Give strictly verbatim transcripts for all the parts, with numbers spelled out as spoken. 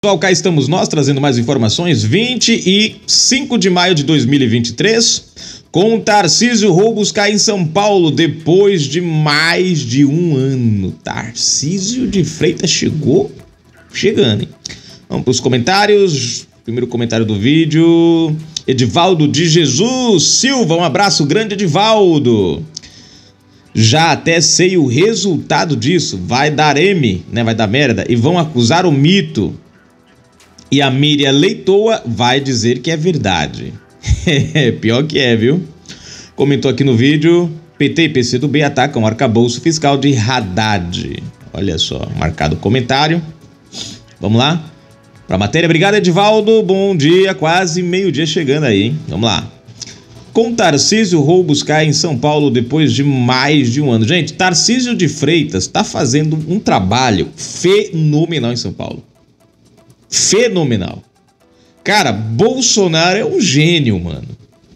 Pessoal, cá estamos nós trazendo mais informações. vinte e cinco de maio de dois mil e vinte e três, com Tarcísio, roubos caem em São Paulo depois de mais de um ano. Tarcísio de Freitas chegou chegando, hein? Vamos para os comentários. Primeiro comentário do vídeo, Edivaldo de Jesus Silva, um abraço grande, Edivaldo. Já até sei o resultado disso, vai dar M, né? Vai dar merda e vão acusar o mito. E a Miriam Leitoa vai dizer que é verdade. Pior que é, viu? Comentou aqui no vídeo, P T e P C do B atacam arcabouço fiscal de Haddad. Olha só, marcado o comentário. Vamos lá? Pra matéria, obrigado, Edivaldo. Bom dia, quase meio-dia chegando aí, hein? Vamos lá. Com Tarcísio, roubos caem em São Paulo depois de mais de um ano. Gente, Tarcísio de Freitas tá fazendo um trabalho fenomenal em São Paulo. Fenomenal. Cara, Bolsonaro é um gênio, mano.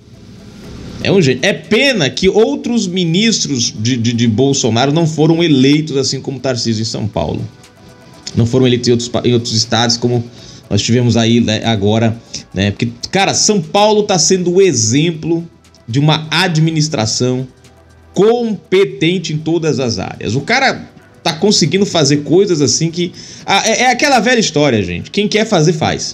É um gênio. É pena que outros ministros de, de, de Bolsonaro não foram eleitos assim como Tarcísio em São Paulo. Não foram eleitos em outros, em outros estados como nós tivemos aí, né, agora, né? Porque, cara, São Paulo tá sendo o exemplo de uma administração competente em todas as áreas. O cara tá conseguindo fazer coisas assim que... Ah, é, é aquela velha história, gente. Quem quer fazer, faz.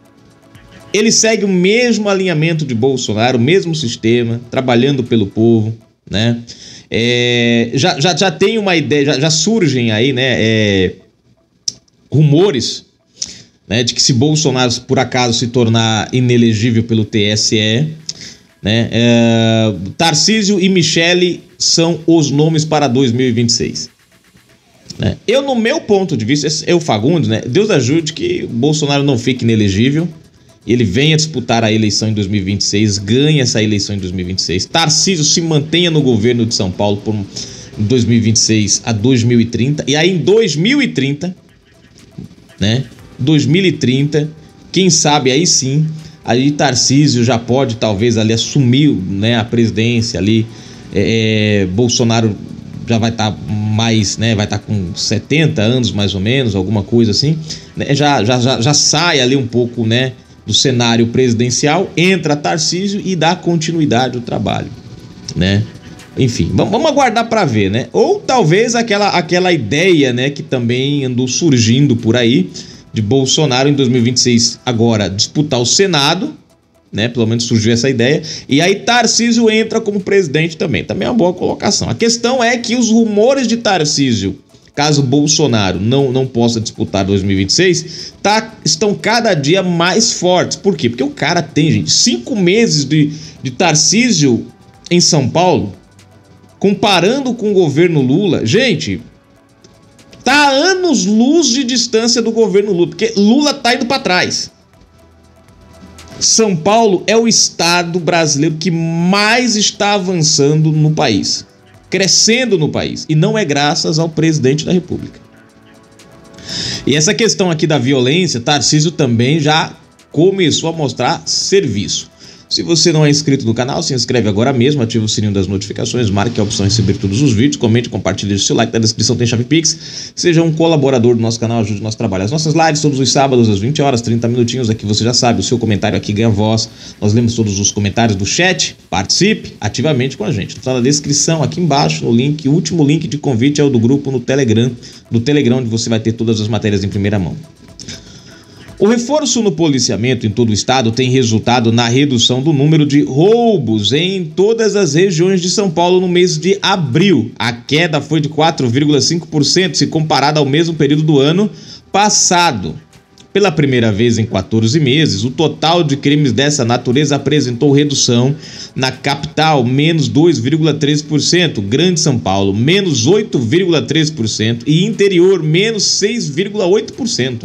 Ele segue o mesmo alinhamento de Bolsonaro, o mesmo sistema, trabalhando pelo povo, né? É, já, já, já tem uma ideia, já, já surgem aí, né, é, rumores, né, de que se Bolsonaro, por acaso, se tornar inelegível pelo T S E, né, é, Tarcísio e Michele são os nomes para dois mil e vinte e seis. Né? Eu, no meu ponto de vista, eu, Fagundes, né, Deus ajude que Bolsonaro não fique inelegível, ele venha disputar a eleição em dois mil e vinte e seis, ganhe essa eleição em dois mil e vinte e seis, Tarcísio se mantenha no governo de São Paulo por dois mil e vinte e seis a dois mil e trinta, e aí em dois mil e trinta, né, dois mil e trinta, quem sabe aí sim, aí Tarcísio já pode talvez ali assumir, né, a presidência ali, é, Bolsonaro já vai estar tá mais, né, vai estar tá com setenta anos mais ou menos, alguma coisa assim, né, já, já, já, já sai ali um pouco, né, do cenário presidencial, entra Tarcísio e dá continuidade ao trabalho, né? Enfim, vamos, vamos aguardar para ver, né? Ou talvez aquela, aquela ideia, né, que também andou surgindo por aí, de Bolsonaro em dois mil e vinte e seis agora disputar o Senado, né? Pelo menos surgiu essa ideia. E aí Tarcísio entra como presidente também. Também é uma boa colocação. A questão é que os rumores de Tarcísio, caso Bolsonaro não, não possa disputar dois mil e vinte e seis, tá, estão cada dia mais fortes. Por quê? Porque o cara tem, gente, cinco meses de, de Tarcísio em São Paulo, comparando com o governo Lula. Gente, tá a anos-luz de distância do governo Lula, porque Lula tá indo para trás. São Paulo é o estado brasileiro que mais está avançando no país, crescendo no país, e não é graças ao presidente da República. E essa questão aqui da violência, Tarcísio também já começou a mostrar serviço. Se você não é inscrito no canal, se inscreve agora mesmo, ativa o sininho das notificações, marque a opção receber todos os vídeos, comente, compartilhe, deixe seu like, na descrição tem chave Pix. Seja um colaborador do nosso canal, ajude o nosso trabalho. As nossas lives todos os sábados às vinte horas, trinta minutinhos, aqui você já sabe, o seu comentário aqui ganha voz. Nós lemos todos os comentários do chat, participe ativamente com a gente. Está na descrição aqui embaixo, no link, o último link de convite é o do grupo no Telegram, do Telegram, onde você vai ter todas as matérias em primeira mão. O reforço no policiamento em todo o estado tem resultado na redução do número de roubos em todas as regiões de São Paulo no mês de abril. A queda foi de quatro vírgula cinco por cento se comparada ao mesmo período do ano passado. Pela primeira vez em quatorze meses, o total de crimes dessa natureza apresentou redução na capital, menos dois vírgula treze por cento, Grande São Paulo, menos oito vírgula treze por cento e interior, menos seis vírgula oito por cento.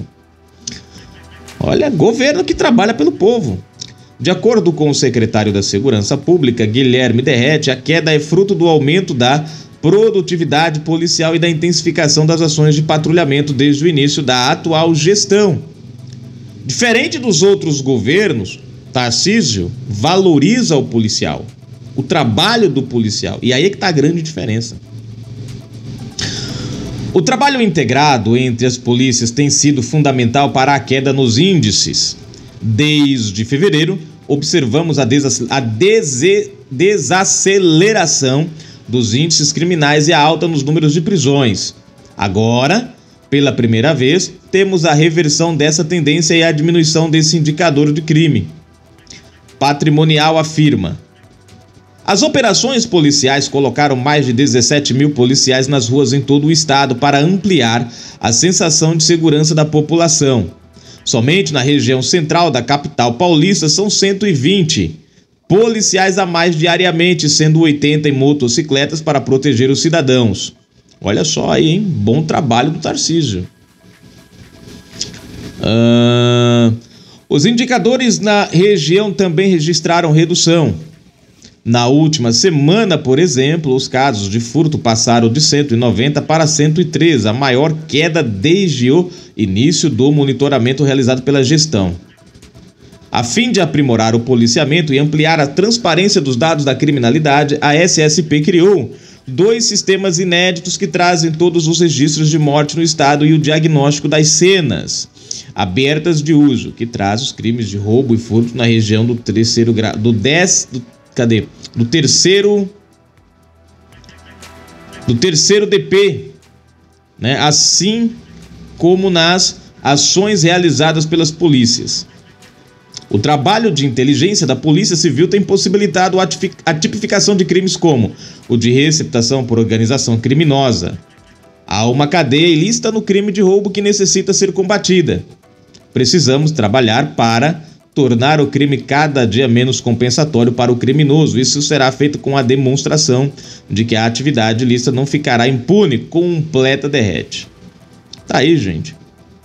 Olha, governo que trabalha pelo povo. De acordo com o secretário da Segurança Pública, Guilherme Derrete, a queda é fruto do aumento da produtividade policial e da intensificação das ações de patrulhamento desde o início da atual gestão. Diferente dos outros governos, Tarcísio valoriza o policial, o trabalho do policial. E aí é que está a grande diferença. O trabalho integrado entre as polícias tem sido fundamental para a queda nos índices. Desde fevereiro, observamos a, desac- a dese- desaceleração dos índices criminais e a alta nos números de prisões. Agora, pela primeira vez, temos a reversão dessa tendência e a diminuição desse indicador de crime. Patrimonial afirma: as operações policiais colocaram mais de dezessete mil policiais nas ruas em todo o estado para ampliar a sensação de segurança da população. Somente na região central da capital paulista são cento e vinte policiais a mais diariamente, sendo oitenta em motocicletas para proteger os cidadãos. Olha só aí, hein? Bom trabalho do Tarcísio. Ah, os indicadores na região também registraram redução. Na última semana, por exemplo, os casos de furto passaram de cento e noventa para cento e três, a maior queda desde o início do monitoramento realizado pela gestão. A fim de aprimorar o policiamento e ampliar a transparência dos dados da criminalidade, a S S P criou dois sistemas inéditos que trazem todos os registros de morte no estado e o diagnóstico das cenas abertas de uso, que traz os crimes de roubo e furto na região do terceiro grau, do dez, do, cadê? Do terceiro, do terceiro D P, né? Assim como nas ações realizadas pelas polícias. O trabalho de inteligência da Polícia Civil tem possibilitado a tipificação de crimes como o de receptação por organização criminosa. Há uma cadeia ilícita no crime de roubo que necessita ser combatida. Precisamos trabalhar para tornar o crime cada dia menos compensatório para o criminoso. Isso será feito com a demonstração de que a atividade ilícita não ficará impune, completa derrete. Tá aí, gente.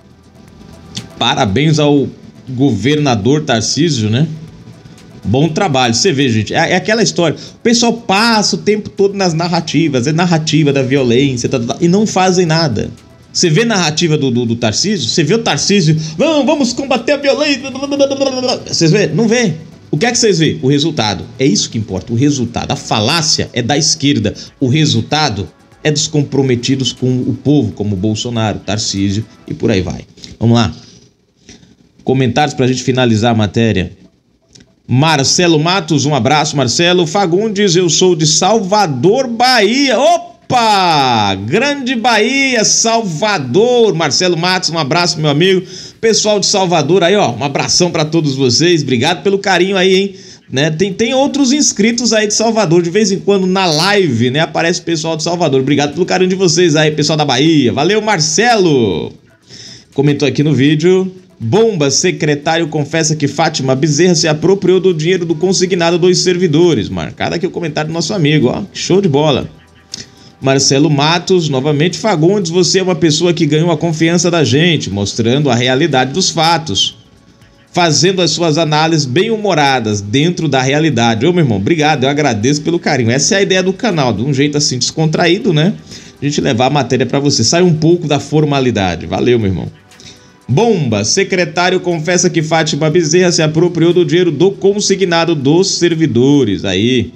Parabéns ao governador Tarcísio, né? Bom trabalho. Você vê, gente, é, é aquela história. O pessoal passa o tempo todo nas narrativas, é narrativa da violência, tá, tá, e não fazem nada. Você vê a narrativa do, do, do Tarcísio? Você vê o Tarcísio, vamos, vamos combater a violência. Vocês vê? Não vê. O que é que vocês vê? O resultado. É isso que importa, o resultado. A falácia é da esquerda. O resultado é dos comprometidos com o povo, como Bolsonaro, Tarcísio e por aí vai. Vamos lá. Comentários pra gente finalizar a matéria. Marcelo Matos, um abraço, Marcelo. Fagundes, eu sou de Salvador, Bahia. Opa! Grande Bahia, Salvador. Marcelo Matos, um abraço, meu amigo. Pessoal de Salvador aí, ó, um abração pra todos vocês. Obrigado pelo carinho aí, hein? Né? Tem, tem outros inscritos aí de Salvador. De vez em quando na live, né? Aparece o pessoal de Salvador. Obrigado pelo carinho de vocês aí, pessoal da Bahia. Valeu, Marcelo. Comentou aqui no vídeo. Bomba, secretário confessa que Fátima Bezerra se apropriou do dinheiro do consignado dos servidores. Marcado aqui o comentário do nosso amigo, ó. Show de bola. Marcelo Matos, novamente, Fagundes, você é uma pessoa que ganhou a confiança da gente, mostrando a realidade dos fatos, fazendo as suas análises bem humoradas dentro da realidade. Ô, meu irmão, obrigado, eu agradeço pelo carinho. Essa é a ideia do canal, de um jeito assim descontraído, né? A gente levar a matéria pra você, sai um pouco da formalidade. Valeu, meu irmão. Bomba, secretário confessa que Fátima Bezerra se apropriou do dinheiro do consignado dos servidores. Aí,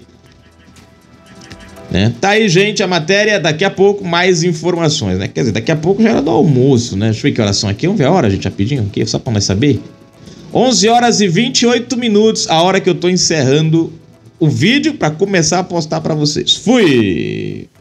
né? Tá aí, gente, a matéria. Daqui a pouco mais informações, né? Quer dizer, daqui a pouco já era do almoço, né? Deixa eu ver que horas são aqui. Vamos ver a hora, gente, rapidinho aqui, só pra nós saber. onze horas e vinte e oito minutos, a hora que eu tô encerrando o vídeo pra começar a postar pra vocês. Fui!